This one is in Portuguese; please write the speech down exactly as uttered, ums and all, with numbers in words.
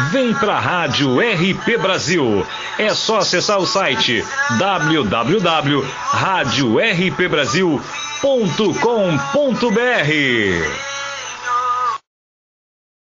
Vem pra Rádio R P Brasil. É só acessar o site w w w ponto rádio r p brasil ponto com ponto b r.